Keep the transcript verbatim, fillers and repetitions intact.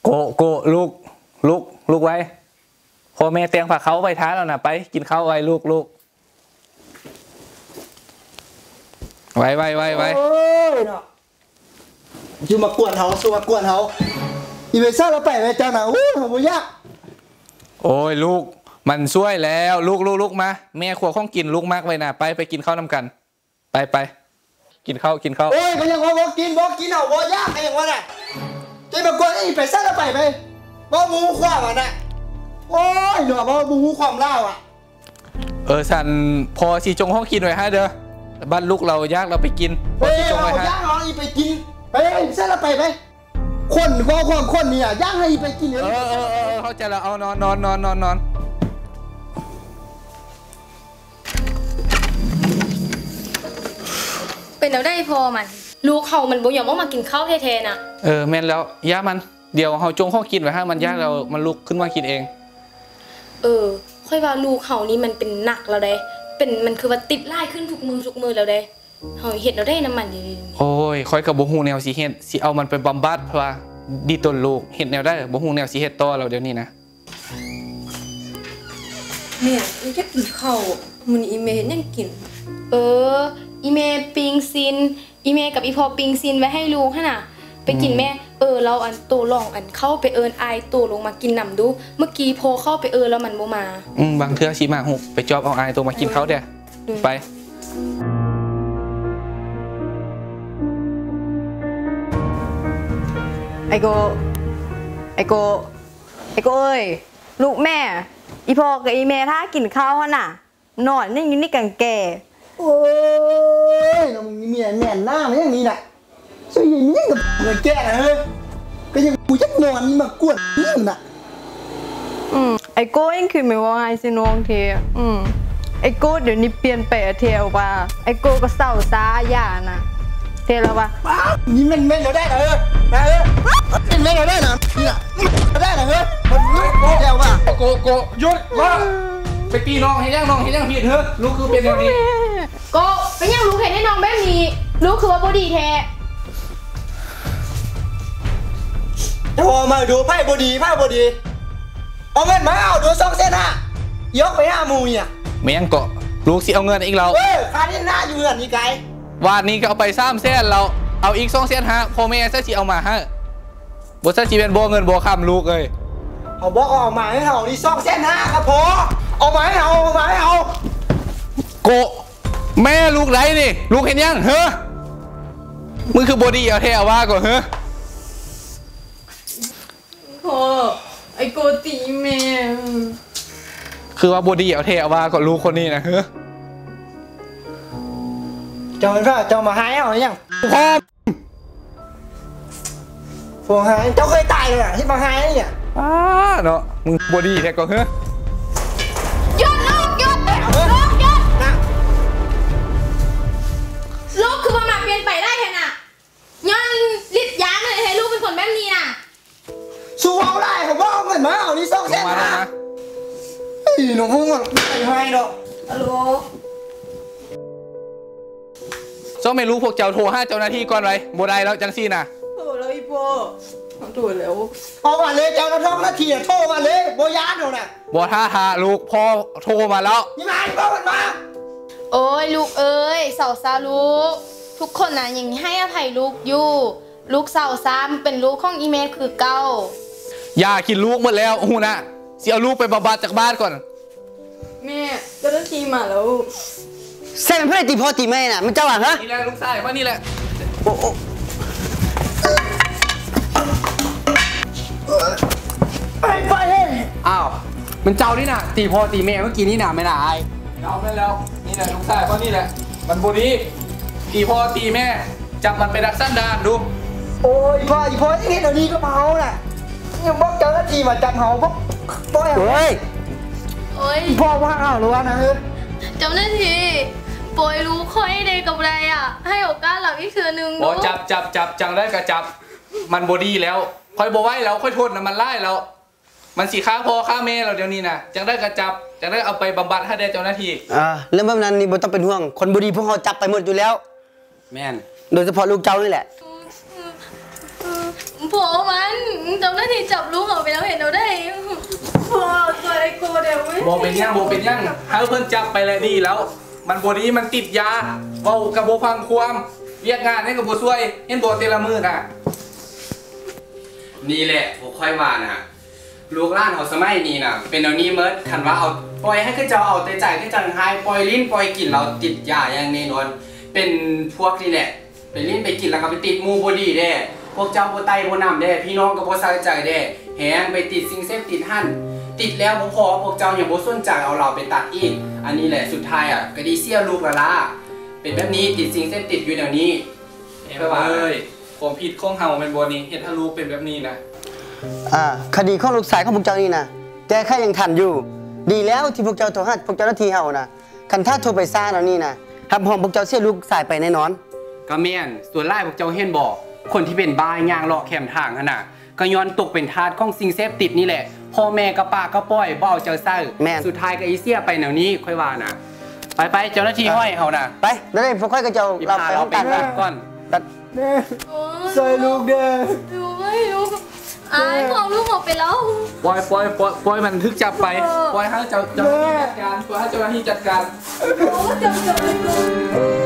โกโกลูกลูกลูกไว้พอแม่เตียงผักเขาไปท้าแล้วนะไปกินข้าวไว้ลูกลูกไว้ไว้ไว้ไว้อยู่มากวนเขาสู้มากวนเขาอีเวนซ่าเราไปไปเจ้าหน่ะโอ้โหบุญยากโอ้ยลูกมันช่วยแล้วลูกลูกลูกมาแม่ขวบข้องกินลูกมากไว้นะไปไปกินข้าวน้ำกันไปไปกินข้าวกินข้าวโอ้ยก็ยังว่าบอกกินบอกกินเอาบอกยากก็ยังว่าน่ะจะมากวนอีเวนซ่าเราไปไปบอกมูความอ่ะนะโอ้ยหนูบอกมูความเล่าอ่ะเออสันพอสีจงห้องกินไว้ให้เด้อบ้านลูกเรายากเราไปกินพอสีจงไว้ให้ยากเราอีไปกินไปซ่าเราไปไปคนว่าความคนนี่อ่ะยากให้อีไปกินเออเออเออเขาจะเราเอานอนนอนนอนนอนนอนเป็นแล้วได้พอมันลูกเขามันบ่ยอมว่ามากินข้าวแท้ๆน่ะเออแม่นแล้วย่ามันเดี๋ยวเขาจงห้องกินไว้ให้มันยากเรามันลุกขึ้นมากินเองเออค่อยว่าลูกเขานี่มันเป็นหนักแล้วเด้เป็นมันคือว่าติดไล่ขึ้นทุกมือทุกมือแล้วเด้เขาเห็ดเราได้น้ำมันดีโอ้ยค่อยกับบ่ฮู้แนวสิเฮ็ดสิเอามันไปบำบัดเพราะว่าดีต้นลูกเฮ็ดแนวได้บ่ฮู้แนวสิเฮ็ดต่อเราเดี๋ยวนี้นะแม่มันจะกินข้าวมื้อนี้อีเมเฮ็ดยังกินเอออีเมปิงซินอีเมกับอีพอปิงซินไว้ให้ลูกหั่นน่ะไปกินแม่เออเราอันโตลองอันเข้าไปเอิญไอโตลงมากินนำดูเมื่อกี้พอเข้าไปเออแล้วมันโมมาอืมบางเทื่อชีมาหุบไปจอบเอาไอตัวมากินเขาเด้อไปไอโกไอโกไอโกเอ้ยลูกแม่อีพอกับอีแม่ถ้ากินข้าวน่ะนอนนี่อยู่นี่กังแก่โอ้ยเรามีเมียแน่นหน้ามันอย่างนี้น่ะช่วยยังกับเงินแก่นะเฮ้ยก็ยังกูจะนอนนี่มากวนนี่น่ะอืมไอโก้ยังคือไม่ว่าไงสิน้องเทอืมไอโก้เดี๋ยวนี้เปลี่ยนไปเทียวว่าไอโก้ก็เศร้าซาอย่านะเทแล้วว่านี่มันเม่นเราได้เหรอนะเฮ้ยเป็นเม่นเราได้เหรอนี่น่ะเราได้เหรอเฮ้ยมันโก้เดียวว่ะโกโกหยุดว่าไปตีน้องให้ย่างน้องให้ย่างผิดเถอะลูกคือเป็นแบบนี้โกไปย่างลูกเห็นให้น้องแบบนี้ลูกคือว่าบอดีแท้โทรมาดูไพ่บดีไพ่บดีเอาเงินมาเอาดูสองเส้นห้ายกไปห้ามูเนี่ยไม่ยังเกาะลูกสิเอาเงินอีกเราเออค่าที่หน้าอยู่เงินนี่ไกลวานนี้ก็เอาไปสามเส้นเราเอาอีกสองเส้นฮะพ่อแม่เส้นจีเอามาฮะบทเส้นจีเป็นโบเงินโบคำลูกเลยเขาบอกเอามาให้เขานี่สองเส้นห้าครับพอเอามาให้เขาเอามาให้เขาโกแม่ลูกไรนี่ลูกเห็นยังเฮ้อมึงคือบอดี้เอาเทเอาว่าก่อนเฮ้อโอ้ไอโกตีแม่คือว่าบอดี้เอาเทเอาว่าก่อนลูกคนนี้นะเฮ้อเจ้าเจ้าเจ้ามาหายเอาอย่างพ่อฟงหายเจ้าเคยตายเลยอ่ะที่มาหายเนี่ยอ้าเนาะมึงบอดี้แท้ก่อนเฮ้อหยุดลูกหยุดลูกหยุดนะลูกคือประมาทเปลี่ยนไปได้แค่น่ะย้อนลิดย้างเลยให้ลูกเป็นคนแบบนี้น่ะสู้เอาได้ผมว่าเอาเงินมาเอานี่สองเส้นนะเฮ้ยหนูพุ่งอ่ะไม่ให้ดอกฮัลโหลซ้อมไม่รู้พวกเจ้าโทรห้าเจ้าหน้าที่ก่อนไรโบได้แล้วจังซี่นะโทรแล้วอีพ่อโทรแล้วเอามาเลยเจ้าหน้าที่โทรมาเลยโบยานหนูน่ะโบท่าทาลูกพ่อโทรมาแล้วยังไงพ่อมันมาโอ้ยลูกเอ้ยเสาซาลูกทุกคนน่ะยังให้อภัยลูกอยู่ลูกเสาซ้ำเป็นลูกของอีเมลคือเก้าอย่ากินลูกหมดแล้วหูนะเสียลูกไปบำบัดจากบ้านก่อนแม่เจ้าหน้าที่มาแล้วเส้นเพื่อนตีพ่อตีแม่น่ะมันเจ้าหลังฮะนี่แหละลูกชายว่านี่แหละโอ้โหไปไปอ้าวมันเจ้านี่น่ะตีพ่อตีแม่เมื่อกี้นี่น่ะไม่น่าอายเอาไปแล้วนี่แหละลูกชายว่านี่แหละมันบุรีตีพ่อตีแม่จับมันไปดักสั้นดานดูโอ้ยพ่ออีพ่อที่เห็นเดี๋ยวนี้ก็เมาน่ะยังบอกเจ้าหน้าที่มาจับเขาบอกปล่อยเฮ้ยโอ้ยพ่อว่าเอาหรือว่านะเฮ้ยเจ้าหน้าที่ปล่อยรู้ค่อยได้กับอะไรอ่ะให้โอกาสหลับอีกเทือนึงบอจับจับจับจังได้กระจับมันบอดี้แล้วค่อยบอไว้แล้วค่อยโทษนะมันไล่แล้วมันสีข้าพอข้าเมย์เราเดี๋ยวนี้นะจังได้กระจับจังได้เอาไปบำบัดให้ได้เจ้าหน้าที่อ่าเรื่องแบบนั้นนี่บอต้องเป็นห่วงคนบอดี้พวกเขาจับไปหมดอยู่แล้วแม่นโดยเฉพาะลูกเจ้านี่แหละโผมันเจ้าหน้าที่จับลูกเขาไปแล้วเห็นเราได้พอตัวไอโกเดี๋ยวไม่โบเป็นยังโบเป็นยังให้เพิ่นจับไปเลยดีแล้ว มันบดีมันติดยาเบากับโบฟังความเรียกงานให้กับโบช่วยเห็นโบเตละมือน่ะนี่แหละผมค่อยว่านะลูกหล้านเอาสมัยนี้นะเป็นเอานี้เมิดคันว่าเอาปล่อยให้ขึ้นเจ้าเอาแต่ใจขึ้นจังไฮปล่อยลิ้นปล่อยกินเราติดยาอย่างแน่นอนเป็นพวกนี่แหละไปลิ้นไปกินแล้วก็ไปติดมูบอดีแด้พวกเจ้าโบไตโบนำแด้พี่น้องก็โบใส่ใจแด้แหงไปติดสิ่งเสพติดหั่นติดแล้วบ่พอพวกเจ้าอย่างโบสนใจเอาเราไปตัดอีกอันนี้แหละสุดท้ายอ่ะก็ดีเสียลูกละล่ะเป็นแบบนี้ติดสิ่งเสพติดอยู่แนวนี้เอ้ยผมผิดข้องเฮาเป็นโบนี้เห็นถ้าลูกเป็นแบบนี้นะอ่าคดีของลูกชายของพวกเจ้านี่นะแกแค่ยังทันอยู่ ดีแล้วที่พวกเจ้าโทรหาพวกเจ้าหน้าที่เฮานะคันถ้าโทรไปซ่าแล้วนี่นะหับหอมพวกเจ้าเสียลูกชายไปแน่นอนก็แม่นส่วนไล่พวกเจ้าเห็นบอกคนที่เป็นบ้าย่างเลาะแคมทางขนาดก็ย้อนตกเป็นทาสของสิ่งเสพติดนี่แหละพ่อแม่ก็ปากก็ป้อยบ่เอาเจ้าเศร้าสุดท้ายก็อีเสียไปแนวนี้ค่อยว่านะไปไปเจ้าหน้าที่ห้อยเฮานะไปแล้วได้พวกค่อยกับเจ้าอีเราพาไปเราห้องไปกันตัดก่อนตัดใส่ลูกเด้อดูไม่รู้อายพอลูกออกไปแล้วปล่อยปล่อยปล่อยปล่อยมันทึกจับไปปล่อยให้เจ้าเจ้าหน้าที่จัดการปล่อยให้เจ้าหน้าที่จัดการโอ้จับจับเลย